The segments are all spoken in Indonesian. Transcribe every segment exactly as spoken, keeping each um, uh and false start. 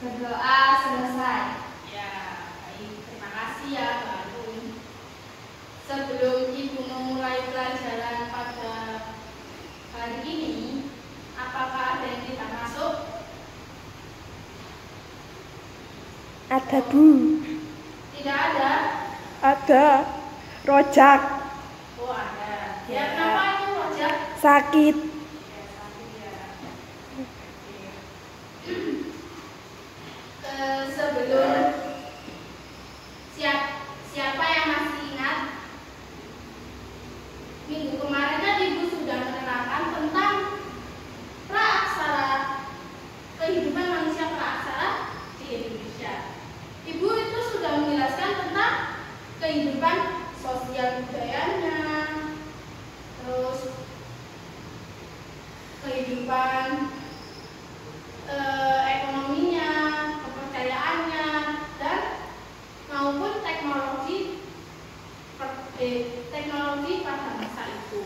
Berdoa selesai. Ya, baik. Terima kasih ya, Mbak Arum. Sebelum Ibu memulai pelajaran pada hari ini, apakah ada yang tidak masuk? Ada, Bu. Tidak ada? Ada. Rojak. Oh, ada. Ya, Ya. kenapa itu Rojak? Sakit. Ya, sakit ya. Oke. Eh, sebelum siap, siapa yang masih ingat? Minggu kemarin kan Ibu sudah menerangkan tentang praaksara, kehidupan manusia praaksara di Indonesia. Ibu itu sudah menjelaskan tentang kehidupan sosial budayanya, terus kehidupan eh, ekonominya, kepercayaannya, dan maupun teknologi per- eh, teknologi pada masa itu.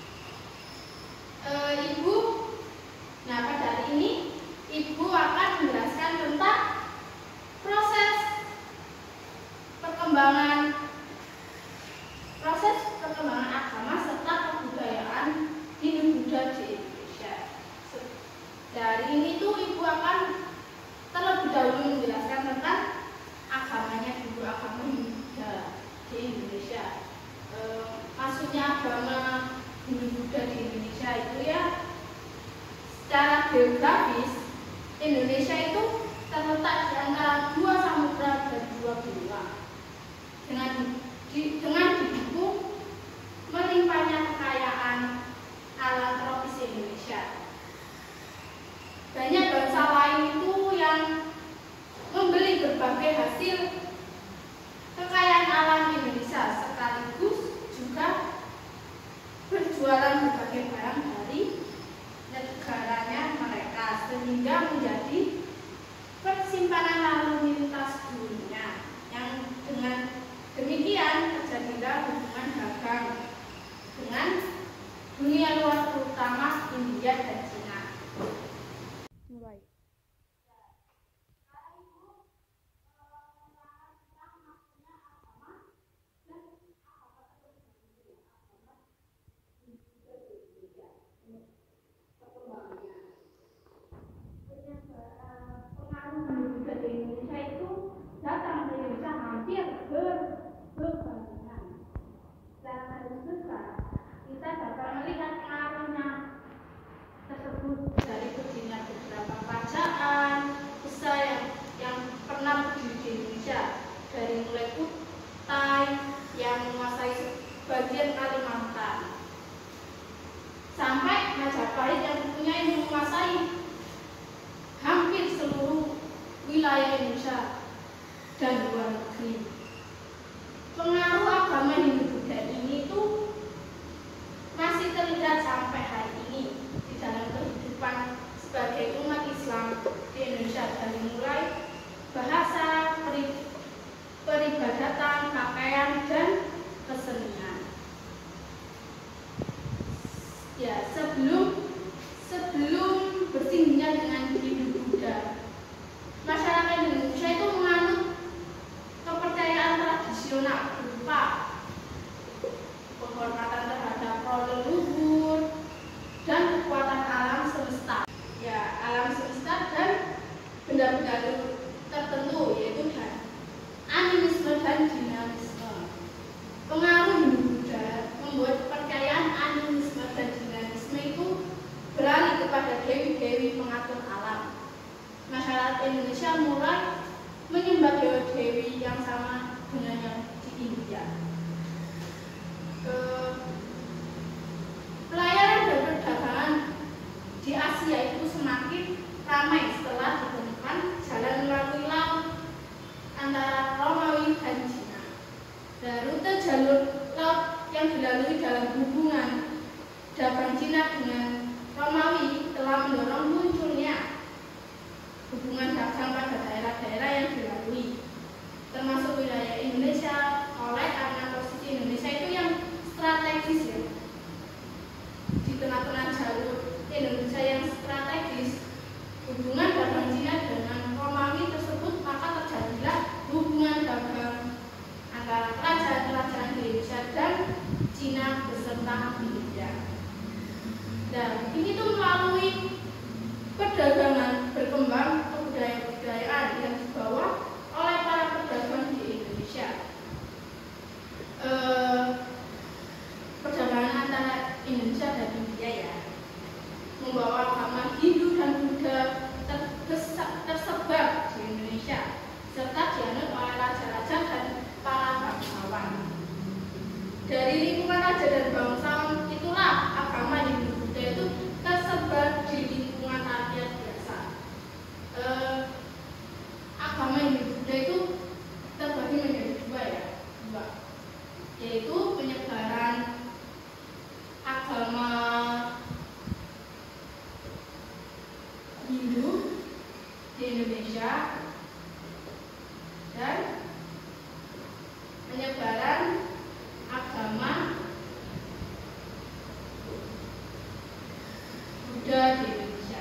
Eh, Ibu, nah pada hari ini Ibu akan menjelaskan tentang proses perkembangan proses perkembangan agama serta kebudayaan Hindu-Buddha di Indonesia. Dari ini tuh Ibu akan terlebih dahulu menjelaskan tentang agamanya dulu, agama Hindu-Buddha di Indonesia. E, maksudnya agama Hindu-Buddha di Indonesia itu ya, secara geografis Indonesia itu terletak di antara dua samudra dan dua benua, dengan di, dengan didukung melimpahnya kekayaan alam tropis Indonesia. Banyak bangsa lain itu yang membeli berbagai hasil kekayaan alam Indonesia, sekaligus juga berjualan berbagai barang dari negaranya mereka, sehingga menjadi persimpanan lalu lintas dunia. Yang dengan demikian terjadilah hubungan dagang dengan dunia luar, terutama India dan Cina. Mulai. Pengaruh Hindu-Buddha di Indonesia itu datang ke Indonesia hampir ber- berbarengan. Secara garis besar kita dapat melihat pengaruhnya tersebut dari berdirinya beberapa kerajaan besar yang, yang pernah berdiri di Indonesia, dari mulai Kutai yang menguasai sebagian Kalimantan sampai Majapahit yang mempunyai menguasai hampir seluruh wilayah Indonesia dan luar negeri. Pengaruh agama Hindu-Buddha ini tuh masih terlihat sampai hari ini di dalam kehidupan sebagai umat Islam di Indonesia, dari mulai bahasa, peri- peribadatan, pakaian, dan kesenian. Ya, sebelum sebelum bersinggah dengan Hindu-Buddha, masyarakat Indonesia itu menganut kepercayaan tradisional berupa penghormatan terhadap roh leluhur dan kekuatan alam semesta. Ya, alam semesta dan benda-benda tertentu, yaitu dan animisme dan dinamisme. Pengaruh Hindu-Buddha membuat kepercayaan animisme dan dinamisme itu beralih kepada dewi-dewi pengatur alam. Masyarakat Indonesia mulai menyembah dewa-dewi yang sama dengan yang di India. Eh, Pelayaran dan perdagangan di Asia itu semakin ramai setelah ditemukan jalan melalui laut antara Romawi dan Cina. Dan rute jalur laut yang dilalui dalam hubungan dagang Cina dengan Romawi telah mendorong munculnya hubungan dagang pada daerah-daerah yang dilalui, termasuk wilayah Indonesia, oleh karena posisi Indonesia itu yang strategis ya. Di tengah-tengah jalur Indonesia yang strategis, hubungan dagang Cina dengan Romawi tanah Indonesia. Dan ini tuh melalui perdagangan berkembang kebudayaan-kebudayaan yang dibawa oleh para pedagang di Indonesia. Eh, perdagangan antara Indonesia dan India ya, membawa agama Hindu dan Buddha tersebar di Indonesia, serta dianut oleh raja-raja dan para bangsawan. Dari lingkungan raja dan bangsawan itulah agama Hindu Buddha itu tersebar di lingkungan rakyat biasa. Eh, agama Hindu Buddha itu terbagi menjadi dua ya, dua, yaitu penyebaran agama Hindu di Indonesia dan penyebaran agama Buddha di Indonesia.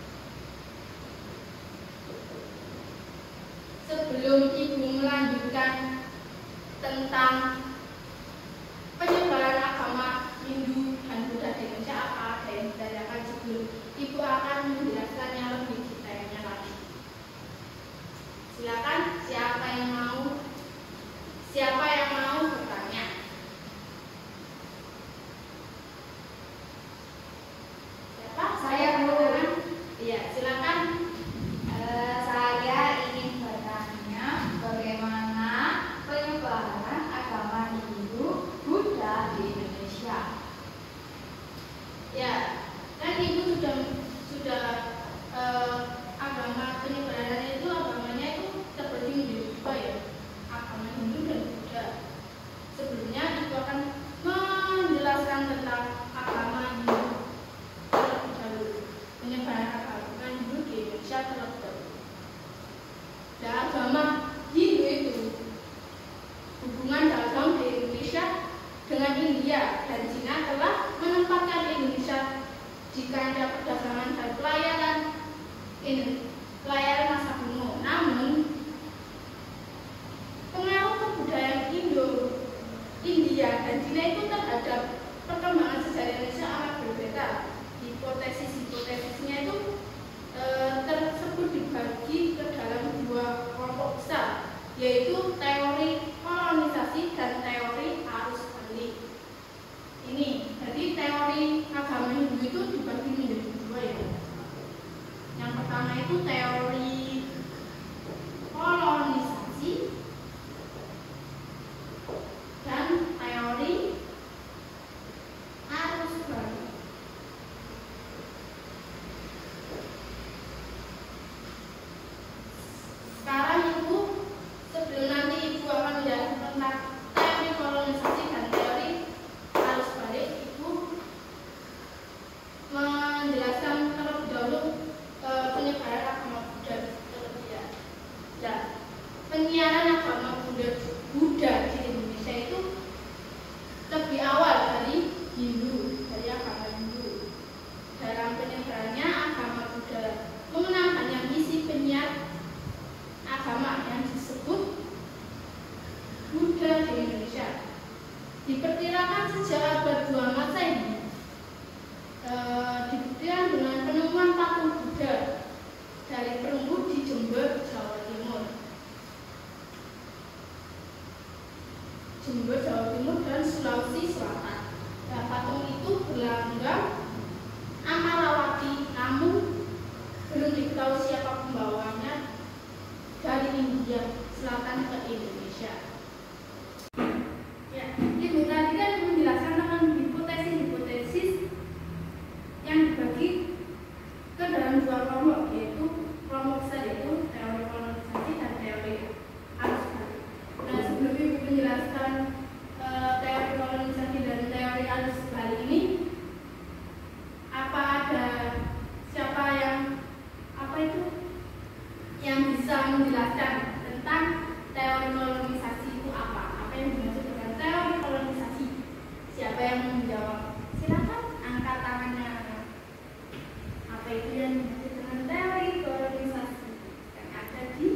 Sebelum Ibu melanjutkan tentang penyebaran agama Hindu dan Buddha di Indonesia, apa ada yang ditanyakan sebelum Ibu akan menjelaskannya lebih detailnya lagi? Silakan, siapa yang mau? Siapa yang mau bertanya? Siapa? Saya Bu. Iya, silakan. Eh, saya ingin bertanya bagaimana penyebaran agama Hindu Buddha di Indonesia. Ya, kan Ibu sudah sudah eh, agama penyebaran itu agamanya itu terbagi menjadi dua ya, agama Hindu dan Buddha. Sebelumnya Ibu akan menjelaskan tentang agama Hindu terlebih dahulu, penyebaran agama Hindu di Indonesia terlebih dahulu. Dan agama Hindu itu hubungan dagang di Indonesia dengan India dan Cina telah menempatkan Indonesia di kancah perdagangan dan pelayaran ini pelayaran masa kuno. Namun pengaruh kebudayaan Indo, India dan Cina itu terhadap perkembangan sejarah Indonesia amat berbeda. Hipotesis-hipotesisnya itu e, tersebut dibagi ke dalam dua kelompok besar, yaitu teori kolonisasi dan teori arus balik. Ini, jadi teori agama Hindu itu dibagi menjadi dua ya. Yang pertama itu teori kolonisasi dan teori arus balik. Sekarang Ibu, sebelum nanti Ibu akan menjelaskan tentang teori kolonisasi dan teori arus balik, Ibu menjelaskan terlebih dahulu e, penyebaran agama Buddha terlebih dahulu. Ya, penyiaran agama Buddha, Buddha di Indonesia itu lebih awal dari Hindu, dari agama Hindu. Dalam penyebarannya agama Buddha mengenal banyak misi penyiar agama yang disebut Buddha di Indonesia. Diperkirakan sejak abad dua Masehi, e, dibuktikan dengan penemuan patung Buddha dari perunggu di Jember, Jawa Timur. Jember, Jawa Timur dan Sulawesi Selatan. Dan patung itu berlambang Amarawati, namun belum diketahui siapa pembawanya dari India Selatan ke Indonesia. Ya, Ibu tadi kan menjelaskan tentang hipotesis-hipotesis yang dibagi ke dalam dua kelompok, yaitu kelompok besar yaitu teori kolonisasi dan teori arus balik. Nah, sebelum Ibu menjelaskan e, teori kolonisasi dan teori arus balik ini, apa ada siapa yang apa itu yang bisa menjelaskan tentang teori kolonisasi itu apa? Apa yang dimaksud dengan teori kolonisasi? Siapa yang menjawab? Silakan angkat tangannya. Apa itu yang dimaksud dengan teori kolonisasi yang ada di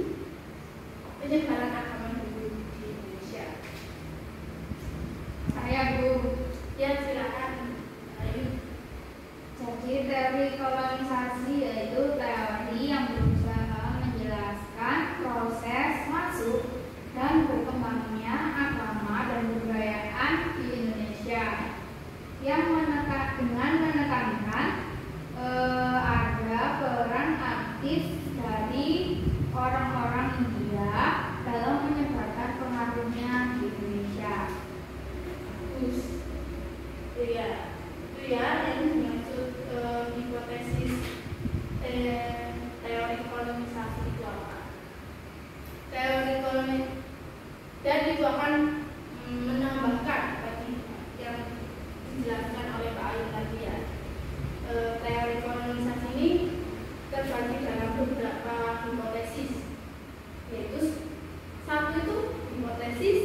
penyebaran agama Hindu di Indonesia? Saya Bu. Ya, silakan. Ayo. Jadi teori kolonisasi yaitu teori yang berusaha menjelaskan proses masuk dan berkembangnya agama dan kebudayaan di Indonesia yang menekan, dengan menekankan eh, ada peran aktif dari orang-orang India dalam menyebarkan pengaruhnya di Indonesia. Terus, iya, itu ya yang dimaksud eh, hipotesis eh, teori kolonisasi itu apa? Teori kolonisasi dan itu akan mm, menambahkan tadi yang dijelaskan oleh Pak Ayu tadi ya. E, teori kolonisasi ini terbagi dalam beberapa hipotesis, yaitu satu itu hipotesis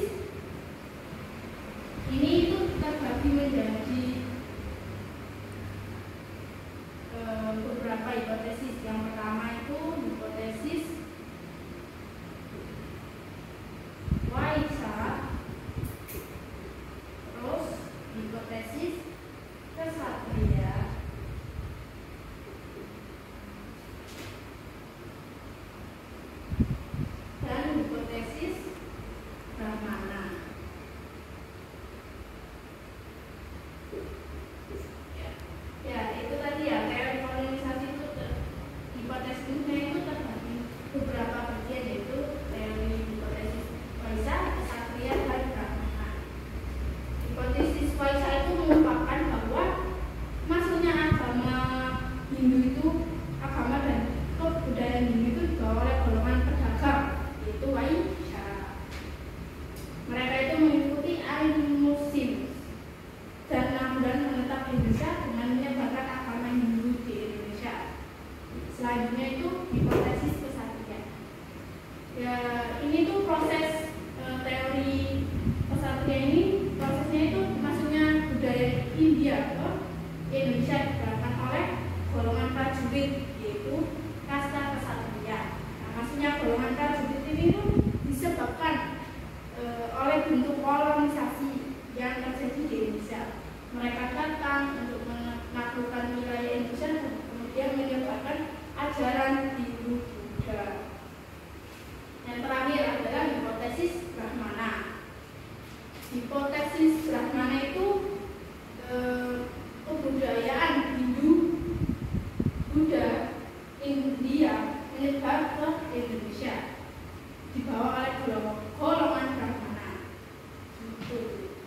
ini itu terbagi menjadi e, beberapa hipotesis. Yang pertama itu hipotesis Waisa, terus hipotesis kesatria, dan hipotesis Brahmana. Ya, ya itu tadi ya teori kolonisasi itu hipotesisnya itu terbagi beberapa bagian, yaitu teori hipotesis Waisa, kesatria, dan Brahmana. Hipotesis Waisa itu mengungkapkan bahwa masuknya agama Hindu itu, agama dan kebudayaan Hindu itu dibawa oleh golongan pedagang, yaitu Waisya. Mereka itu mengikuti Al-Muslim dan enam bulan menetap di Indonesia dengan menyebarkan agama Hindu di Indonesia. Selanjutnya itu hipotesis kesatria. Ya, ini tuh proses e, teori kesatria ini, prosesnya itu masuknya budaya India ke Indonesia digerakkan oleh golongan prajurit, yaitu kasta kesatria. Nah, maksudnya golongan prajurit ini tuh disebabkan e, oleh bentuk kolonisasi yang terjadi di Indonesia. Mereka datang untuk menaklukkan wilayah Indonesia dan kemudian menyebarkan ajaran Hindu Buddha. Yang terakhir adalah hipotesis Brahmana. Hipotesis Brahmana itu eh, kebudayaan Hindu Buddha India menyebar ke Indonesia dibawa oleh golongan Brahmana. Gitu.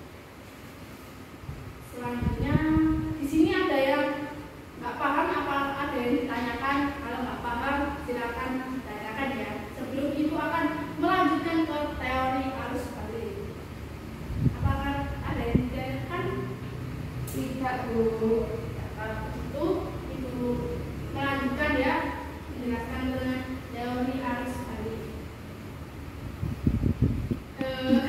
Selanjutnya di sini ada yang nggak paham, apa ada yang ditanyakan? Kalau nggak paham silakan ditanyakan ya. Sebelum itu akan melanjutkan ke teori arus balik. Apakah ada yang ditanyakan? Tidak, Bu. Ya, kalau begitu Ibu melanjutkan ya, menjelaskan dengan teori arus balik. Eh,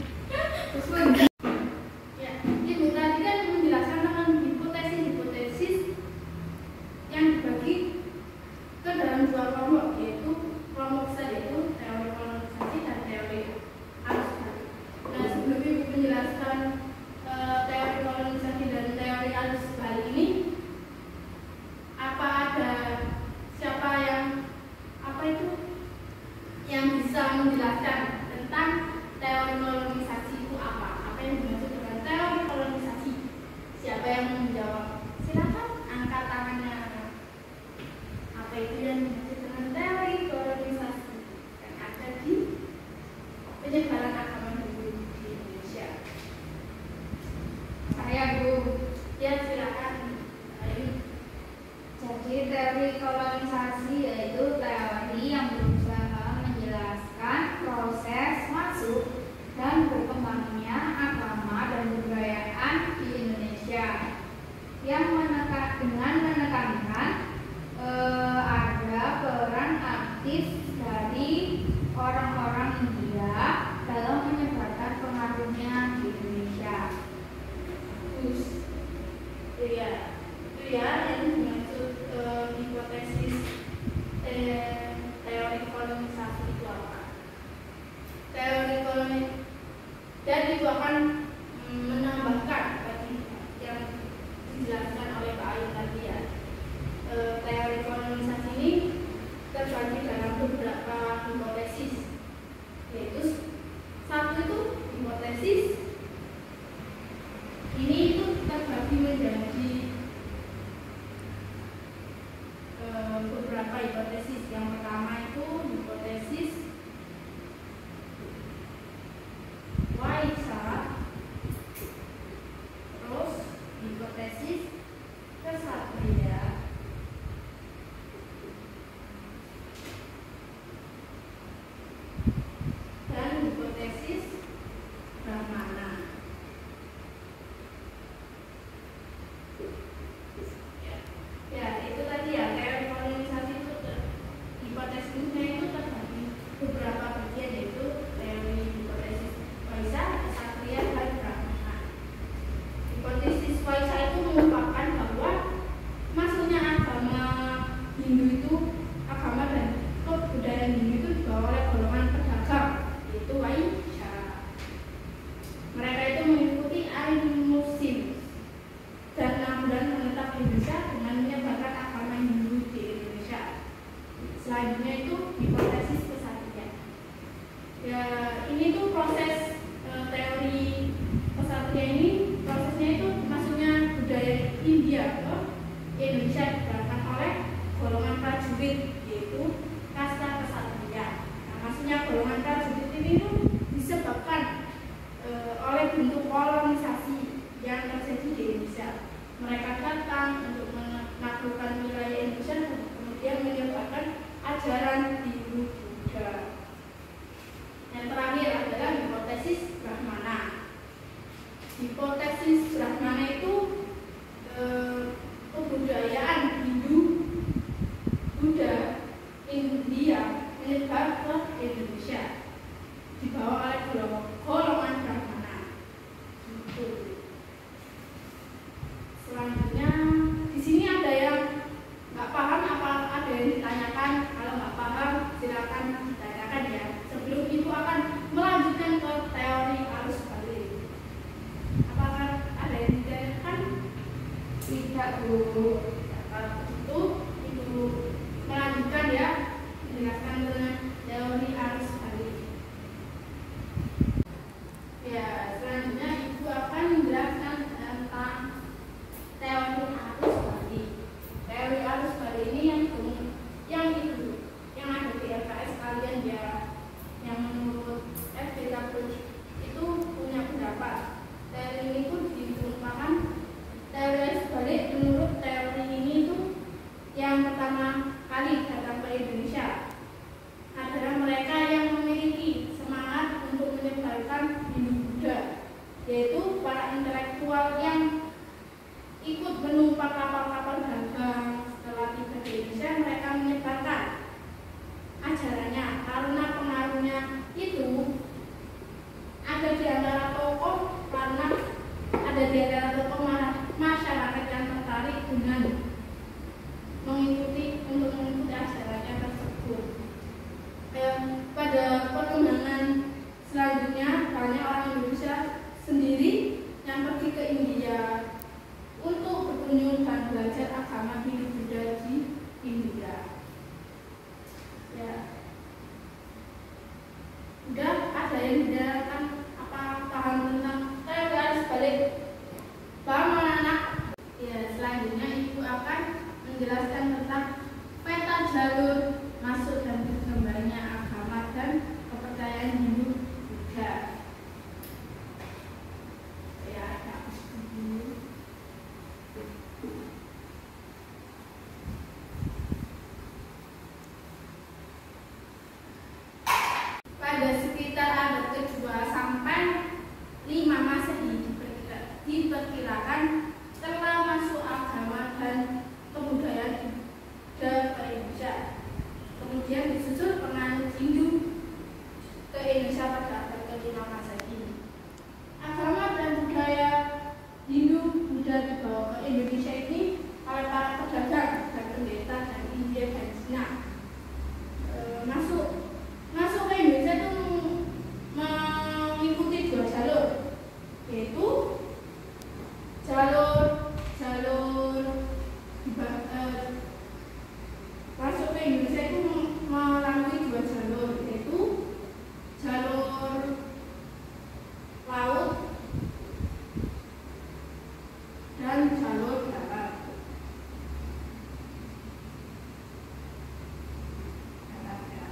ya, Ibu tadi kan menjelaskan tentang hipotesis-hipotesis yang dibagi ke dalam dua kelompok, yaitu kelompok besar yaitu teori kolonisasi dan teori arus balik. Nah, sebelum Ibu menjelaskan e, teori kolonisasi dan teori arus balik ini, apa ada siapa yang apa itu yang bisa menjelaskan tentang teori kolonisasi itu apa? Apa yang dimaksud dengan teori kolonisasi? Siapa yang menjawab? Silakan angkat tangannya. Apa itu yang dimaksud dengan teori kolonisasi yang ada di penyebaran agama Hindu di Indonesia? Saya, Bu. Ya, silakan. Ayo. Jadi teori kolonisasi yaitu teori yang berusaha menjelaskan proses masuk dan berkembangnya agama dan kebudayaan di Indonesia yang menekan, dengan menekankan eh, ada peran aktif dari orang-orang India dalam menyebarkan pengaruhnya di Indonesia. Terus, iya, itu ya yang dimaksud eh, hipotesis eh, teori kolonisasi itu apa? Teori kolonisasi dan itu akan mm, menambahkan tadi dia ini prosesnya itu masuknya budaya India ke Indonesia diberikan oleh golongan prajurit, yaitu kasta kesatria. Nah, maksudnya golongan prajurit ini itu disebabkan e, oleh bentuk kolonisasi yang terjadi di Indonesia. Mereka datang untuk menaklukkan wilayah Indonesia, kemudian menyebarkan ajaran Hindu Buddha. Yang terakhir adalah hipotesis Brahmana. Hipotesis Brahmana itu e, kebudayaan Hindu Buddha India menyebar ke Indonesia, dibawa oleh golongan Brahmana. Gitu. Selanjutnya di sini ada yang nggak paham, apa ada yang ditanyakan? Kalau nggak paham silakan ditanyakan ya. Sebelum itu akan melanjutkan ke teori arus balik. Apakah ada yang ditanyakan? Tidak, Bu. Kalau itu itu melanjutkan ya, menjelaskan dengan teori arus balik. Ya, selanjutnya Ibu akan menjelaskan tentang teori arus balik. Teori arus balik ini yang yang itu yang ada di L K S kalian ya, yang menurut F B K itu punya pendapat. Teori ini pun ditumpahkan. Teori arus balik menurut teori ini itu yang pertama kali datang ke Indonesia adalah mereka yang memiliki semangat untuk menyebarkan Hindu Buddha, yaitu para intelektual yang ikut menumpang kapal-kapal dagang. Setelah tiba di Indonesia, mereka menyebarkan ajarannya karena pengaruhnya itu ada di antara tokoh, karena ada di antara tokoh masyarakat yang tertarik dengan mengikuti untuk mengikuti ajarannya tersebut. Eh, pada perkembangan selanjutnya banyak orang Indonesia sendiri yang pergi ke India untuk berkunjung dan belajar agama Hindu Buddha di India. Ya, udah ada yang dijelaskan apa paham tentang teori arus balik? Paham anak-anak? Ya, selanjutnya Ibu akan menjelaskan tentang peta jalur masuk dan berkembangnya agama dan kepercayaan Hindu Buddha. Ya, ada dulu. Pada sekitar abad kedua sampai lima Masehi diperkirakan telah masuk agama dan kebudayaan Buddha ke Indonesia. Kemudian disusul penganut Hindu ke Indonesia pada abad kelima Masehi. Agama dan budaya Hindu Buddha dibawa ke Indonesia ini oleh para pedagang dan pendeta dari India dan Cina. E, masuk masuk ke Indonesia itu mengikuti dua jalur, yaitu jalur jalur eh, masuk ke Indonesia itu melalui dua jalur, yaitu jalur laut dan jalur darat. Darat ya.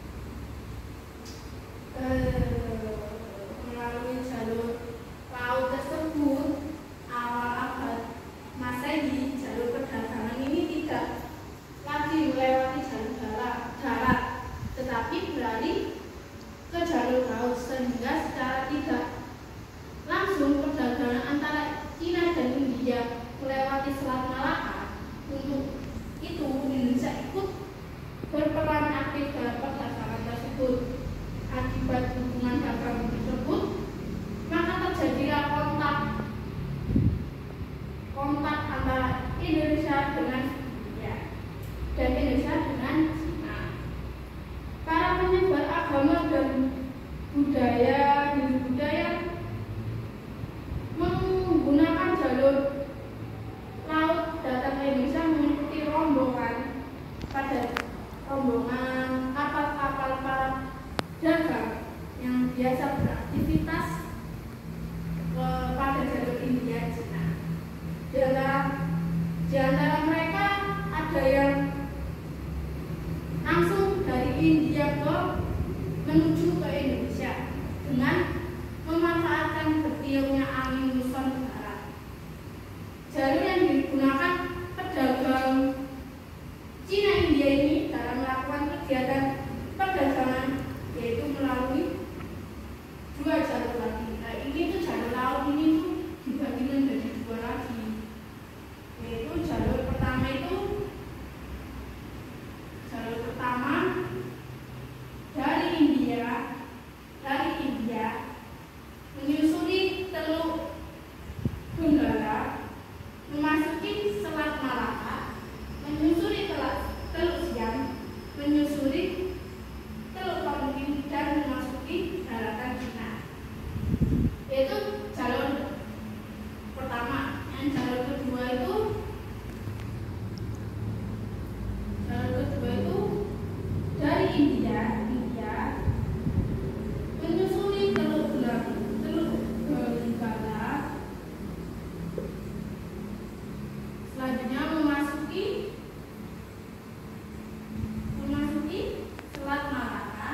Eh, melalui jalur laut tersebut awal abad Masehi, jalur perdagangan ini tidak lagi melewati jalur darat, darat, tetapi beralih ke jalur laut, sehingga secara tidak langsung perdagangan antara Cina dan India melewati Selat Malaka. Untuk itu Indonesia ikut berperan aktif dalam perdagangan tersebut. Akibat hubungan dagang tersebut, maka terjadilah kontak kontak antara Indonesia dengan India dan Indonesia dengan Cina. Para penyebar agama dan budaya Hindu budaya menggunakan jalur laut datang ke Indonesia mengikuti rombongan pada rombongan kapal-kapal para menuju ke Indonesia dengan memanfaatkan bertiupnya angin muson barat. Jalur yang digunakan pedagang Cina India ini dalam melakukan kegiatan perdagangan yaitu melalui dua jalur lagi. Nah, ini tuh jalur laut ini tuh dibagi menjadi dua lagi, yaitu jalur pertama itu jalur pertama dari India dari India menyusuri Teluk Benggala, memasuki Selat Malaka, menyusuri Teluk Siam, menyusuri Teluk Tonkin dan memasuki daratan Cina. Itu jalur pertama. Yang jalur kedua itu jalur kedua itu dari India India menyusuri Teluk Benggala, Teluk Benggala, selanjutnya memasuki memasuki Selat Malaka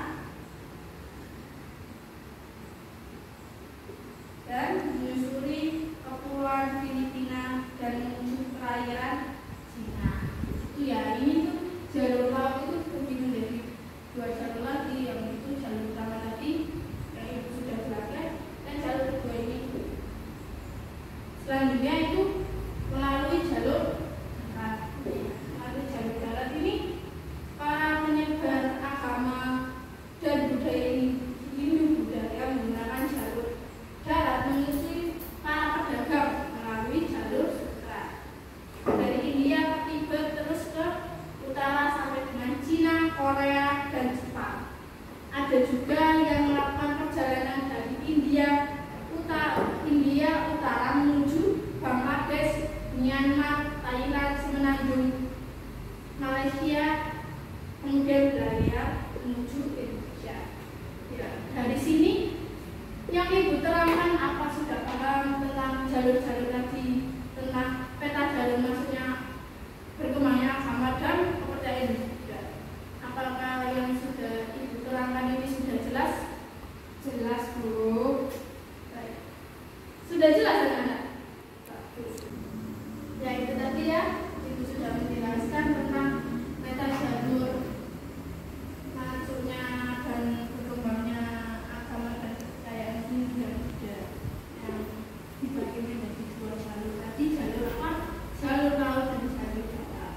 dan menyusuri Kepulauan Filipina dan menuju perairan Cina. Itu ya, ini tuh jalur laut itu terbagi menjadi dua jalur lagi, yang itu jalur pertama tadi yang ibu sudah jelaskan, dan jalur kedua ini. Selanjutnya itu melalui jalur darat. Melalui jalur darat ini para penyebar agama dan budaya Hindu budaya menggunakan jalur darat menyusuri para pedagang melalui jalur sutra dari India ke Tibet terus ke utara sampai dengan Cina, Korea, dan Jepang. Ada juga yang melakukan perjalanan dari India utara, India utara menuju Bangladesh, Myanmar, Thailand, Semenanjung, Malaysia, kemudian berlayar menuju Indonesia. Ya, dari sini yang ibu terangkan apa sudah paham tentang jalur-jalur tadi, tentang peta jalur maksudnya berkembangnya agama dan kepercayaan juga. Apakah yang sudah ibu terangkan ini sudah jelas? Jelas, Bu. Baik. Sudah jelas anak-anak? Ya, itu tadi ya, ibu sudah menjelaskan tentang peta jalur masuknya dan berkembangnya agama dan kepercayaan Hindu dan Buddha yang dibagi menjadi dua jalur tadi, jalur apa? Jalur laut dan jalur darat.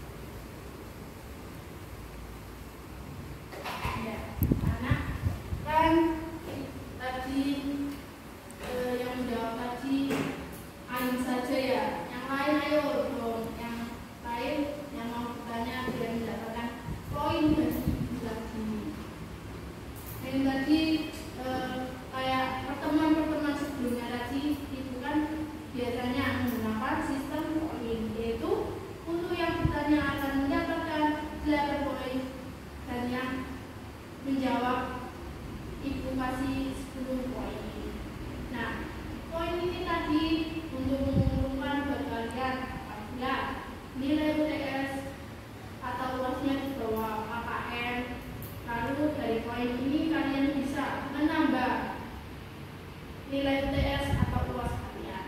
Ya, anak kan tadi eh, yang menjawab tadi Ayu saja ya. Yang lain ayo dong, yang lain yang mau bertanya biar mendapatkan poin dari ibu lagi. Yang tadi eh, kayak pertemuan-pertemuan sebelumnya tadi itu kan biasanya menggunakan sistem poin, yaitu untuk yang bertanya akan mendapatkan delapan poin dan yang menjawab ibu kasih sepuluh poin. Nah, poin ini tadi untuk mengumpulkan buat kalian apabila nilai U T S atau uasnya di bawah K K M, lalu dari poin ini kalian bisa menambah nilai U T S atau uas kalian.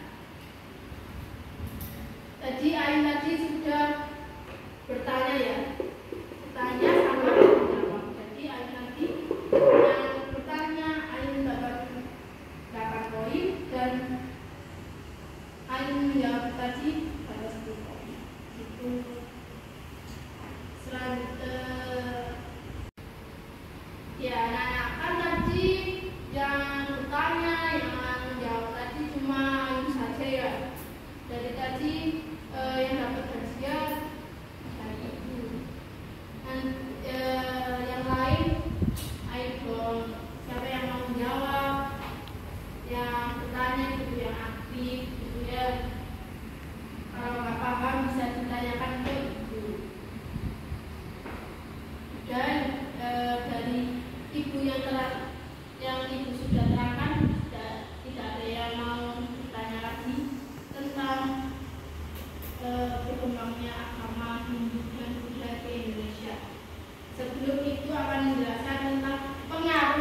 Tadi Ain tadi sudah bertanya ya, bertanya sama menjawab. Jadi Ain nanti yang bertanya Ain dapat delapan poin dan Ain menjawab tadi pada sepuluh poin. Itu selanjutnya ya, anak-anak kan tadi yang bertanya yang menjawab tadi cuma Ain saja ya. Dari tadi eh, yang dapat hadiah dari ibu. Dan eh, yang lain ayo siapa yang mau menjawab, yang bertanya itu yang aktif gitu ya. Kalau nggak paham bisa ditanyakan ke ibu. Dan e, dari ibu yang telah yang ibu sudah terangkan, tidak, tidak ada yang mau bertanya lagi tentang e, berkembangnya agama Hindu dan Buddha di Indonesia. Sebelum itu akan menjelaskan tentang pengarang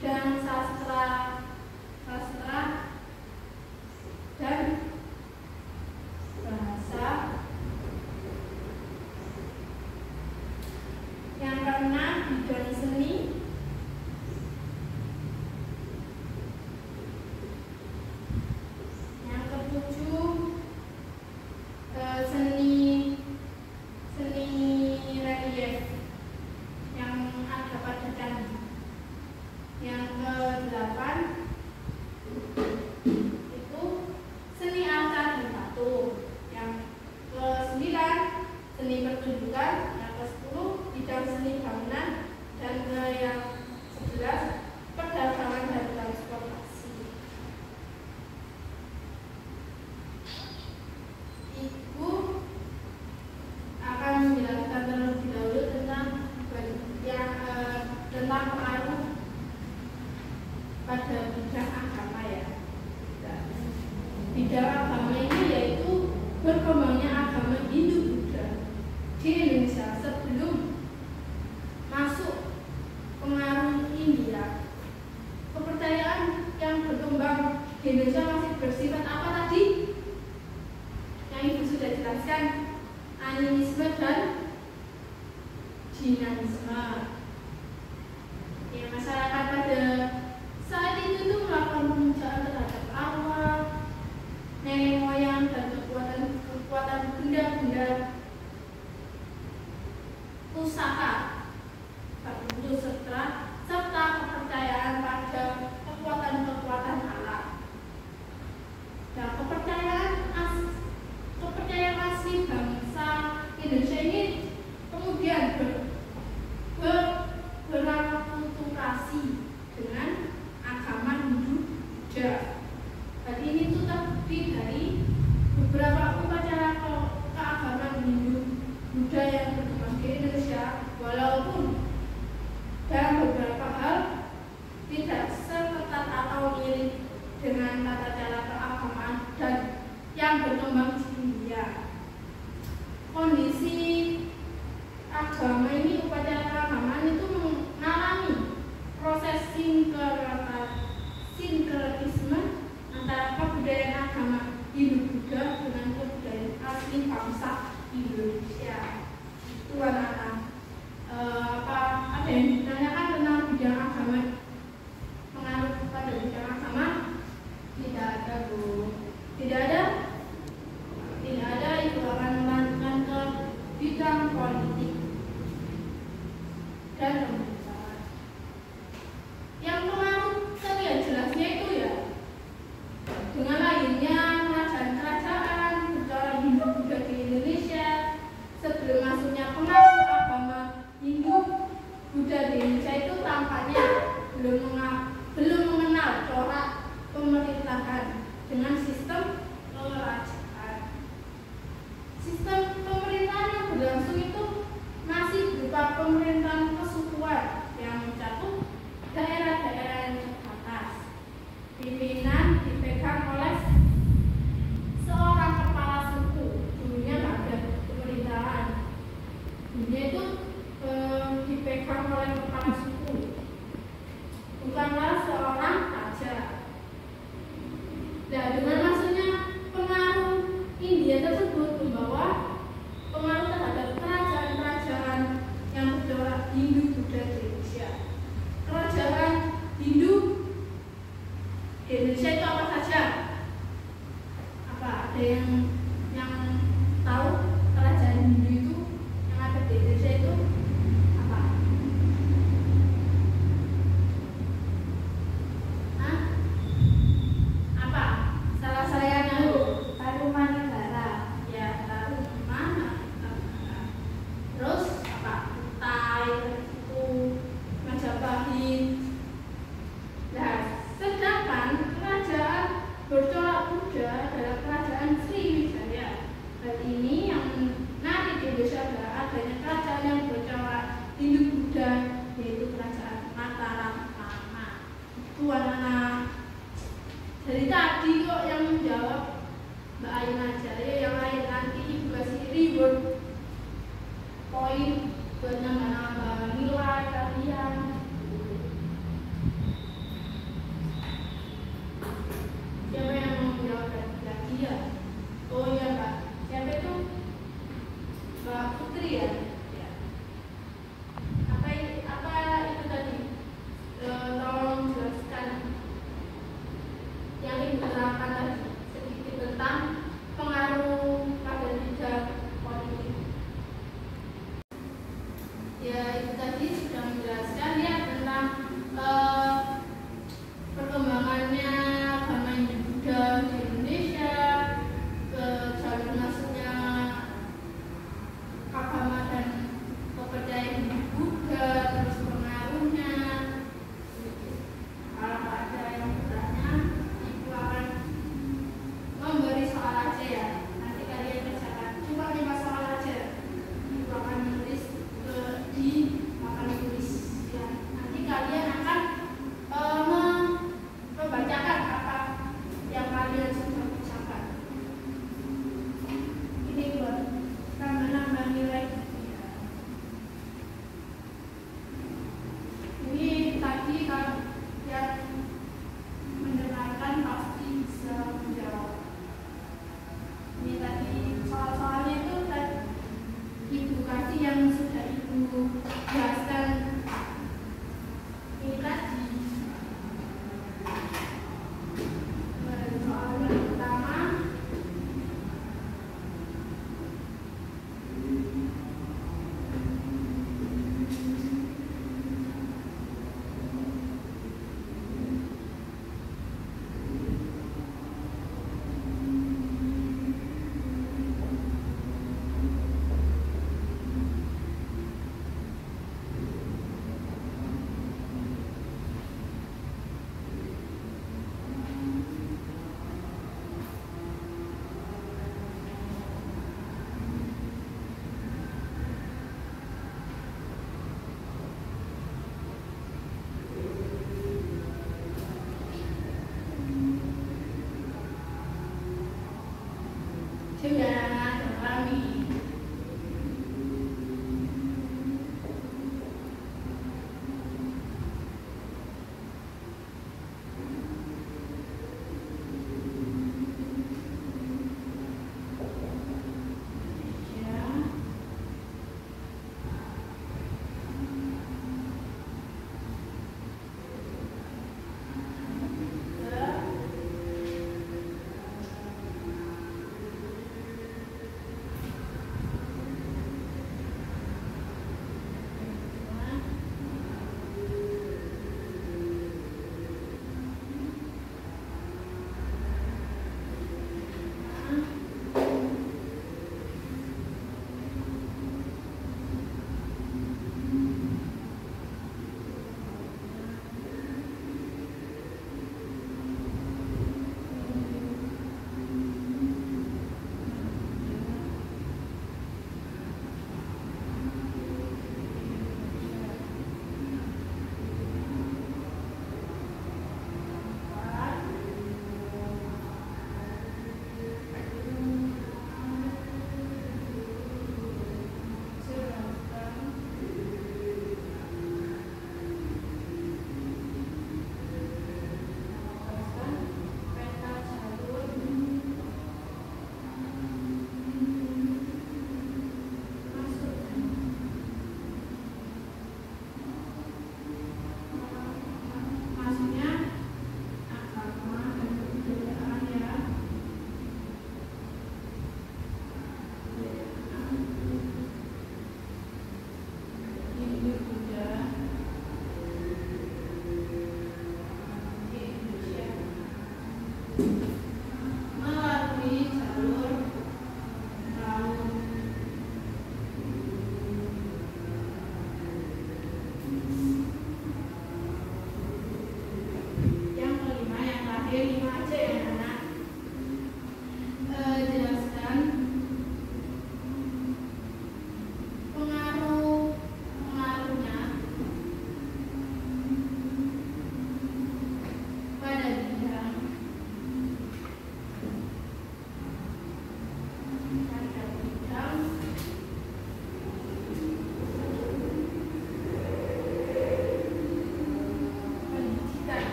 bidang sastra, sastra dan bahasa. Yang keenam bidang seni. Yang ketujuh eh, seni seni relief yang ada pada candi. Yang kedelapan itu seni arca dan batu. Yang kesembilan seni pertunjukan. Yang kesepuluh bidang seni bangunan. Dan ke yang sebelas perdagangan dan transportasi. Ibu akan menjelaskan terlebih dahulu tentang yang eh, tentang pengaruh pada bidang agama ya. Bidang agama ini yaitu berkembangnya agama Hindu-Buddha di Indonesia sebelum masuk pengaruh India. Kepercayaan yang berkembang di Indonesia masih bersifat apa tadi? Yang Ibu sudah jelaskan, animisme dan Jinaisme. Ya, masyarakat pada saat itu tuh melakukan pemujaan terhadap arwah, nenek moyang dan kekuatan kekuatan benda-benda pusaka tertentu serta serta kepercayaan pada kekuatan-kekuatan alam. Dan kepercayaan as, kepercayaan asli bangsa Indonesia ini kemudian ber, ber, berakulturasi dengan agama Hindu-Buddha. Tadi ini tuh terdiri dari beberapa upacara ke, keagamaan Hindu-Buddha yang berkembang di Indonesia, walaupun dalam beberapa hal tidak seketat atau mirip dengan tata cara keagamaan dan yang berkembang di India. Kondisi agama ini, upacara keagamaan itu mengalami proses sinkretisme antara kebudayaan agama Hindu-Buddha dengan kebudayaan asli bangsa Indonesia. Itu anak-anak. E, apa ada yang ditanyakan tentang bidang agama, pengaruh pada bidang agama? Tidak ada, Bu. Tidak ada? Tidak ada. Itu akan melanjutkan ke bidang politik dan pemerintahan. Yang pengaruh terlihat jelasnya itu ya dengan lahirnya kerajaan-kerajaan secara Hindu-Buddha di Indonesia. Sebelum masuknya pengaruh agama Hindu-Buddha di Indonesia itu tampaknya belum mengenal, belum mengenal corak pemerintahan dengan sistem kerajaan. Sistem pemerintahan yang berlangsung itu masih berupa pemerintahan kesukuan yang mencakup daerah-daerah yang terbatas. Pimpinan dipegang oleh seorang kepala suku. Dulunya nggak ada pemerintahan. Dulunya itu eh, dipegang oleh kepala suku, bukanlah seorang raja. Nah, dengan masuknya pengaruh India tersebut membawa pengaruh terhadap kerajaan-kerajaan yang bercorak Hindu-Buddha di Indonesia. Kerajaan Hindu di Indonesia itu apa saja? Apa ada yang yang tahu kerajaan Hindu itu yang ada di Indonesia itu apa? Hah? Apa? Salah saya dulu. Tarumanegara. Ya, Tarumanegara. Terus apa? Kutai, itu Majapahit. Nah, sedangkan kerajaan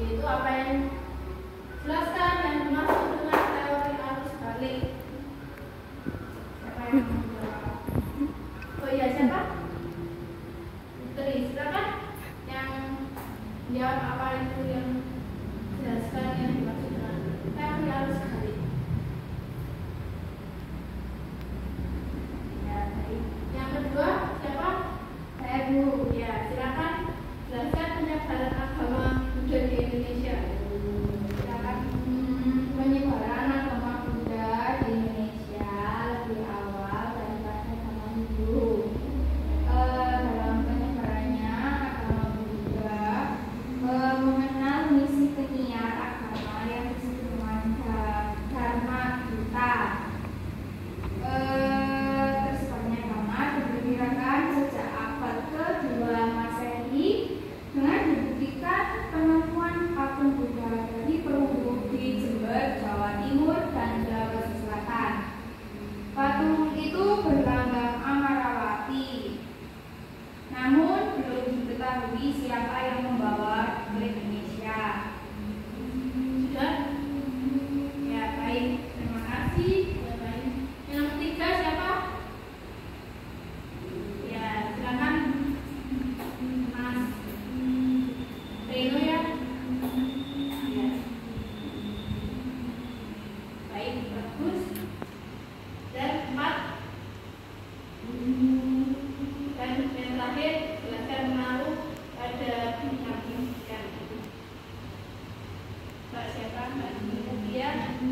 yaitu apa yang jelaskan yang dimaksud dengan teori arus balik. Siapa yang mau menjawab? Oh iya, siapa? Putri, silakan yang jawab apa itu yang jelaskan yang dimaksud dengan teori arus balik. Ya, baik. Yang kedua siapa? Saya Bu. Ya, silakan jelaskan penyebaran agama Buddha di Indonesia. Silakan. Hmm, penyebaran agama Buddha di Indonesia lebih awal daripada agama Hindu. Eh, dalam penyebarannya agama Buddha eh, mengenal misi penyiar agama yang disebut dengan Dharma Gita. Eh, tersebarnya agama diperkirakan sejak abad kedua Masehi dengan dibuktikan penemuan patung Buddha dari Perunggu di Jember, Jawa Timur dan Sulawesi Selatan. Patung itu berlambang Amarawati. Namun belum diketahui siapa yang membawa ke Indonesia. Sudah? Ya, baik. Terima kasih. Ya, baik. Yang ketiga siapa? Ya, silakan. Mas Reno ya. Ya. Baik, bagus. Dan empat. Dan yang terakhir, jelaskan pengaruh pada penyampaian. Mbak siapa? Mbak Mutia.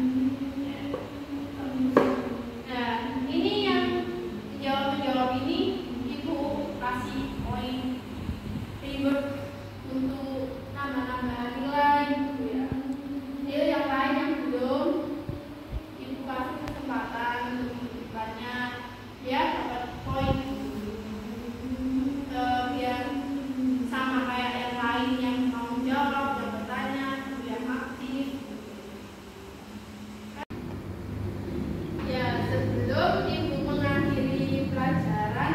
Nah, ini yang jawab-jawab ini Ibu kasih poin reward untuk nambah-nambah nilai gitu ya. Jadi yang lain yang belum Ibu kasih kesempatan untuk menunjukkannya ya dapat poin. Eh, biar sama kayak yang lain yang mau jawab dan bertanya, yang aktif. Ya, sebelum Ibu mengakhiri pelajaran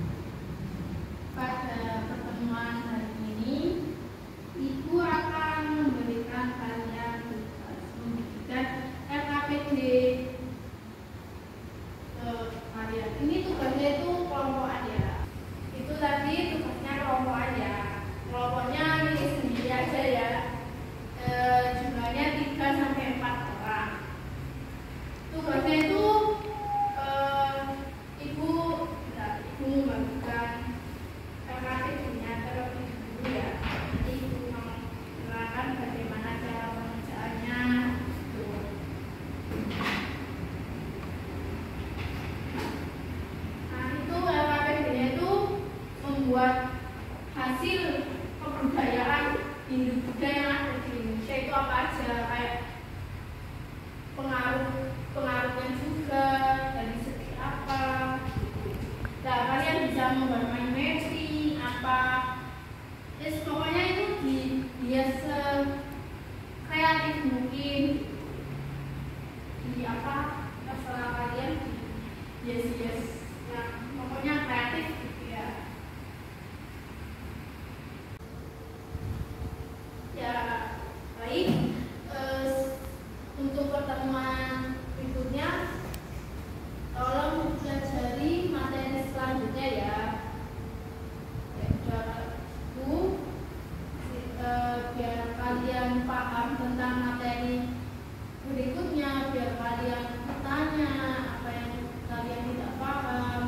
pada pertemuan hari ini, Ibu akan memberikan kalian tugas membuat R K P D ke kalian. Ini tugasnya itu kelompok aja. Itu tadi tugasnya kelompok aja. Kelompoknya milih sendiri aja ya. E, jumlahnya tiga sampai empat orang. Tugasnya itu eh, ibu, nah, ibu membagikan R K P D-nya terlebih dahulu ya. Nanti ibu menerangkan bagaimana cara pengerjaannya. Tuh. Nah itu R K P D-nya itu membuat hasil kebudayaan Hindu Buddha yang ada di Indonesia itu apa aja, kayak pengaruh pengaruhnya juga dari segi apa. Nah, kalian bisa membuat main mapping apa, yes, pokoknya itu di dia se kreatif mungkin di apa terserah kalian di yes yes yang pokoknya kreatif gitu ya. Ya baik. Eh, untuk pertemuan berikutnya tolong pelajari materi selanjutnya ya. Ya, Bu, eh, biar kalian paham tentang materi berikutnya, biar kalian bertanya apa yang kalian tidak paham.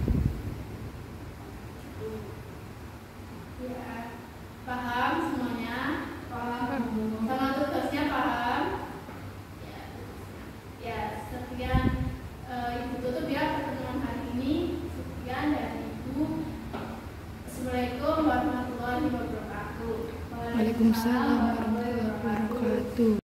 Ya, paham semuanya? Paham. Sama tugasnya paham? Ya, ya sekian. Uh, Ibu tutup ya pertemuan hari ini. Sekian dari Ibu. Assalamualaikum warahmatullahi wabarakatuh. Waalaikumsalam warahmatullahi wabarakatuh.